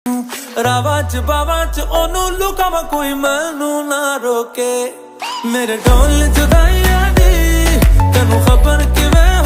रावां च बावां च ओनू लुकावां कोई मैनू ना रोके। मेरे ढोल जुदाइयां दी तैनू खबर किवें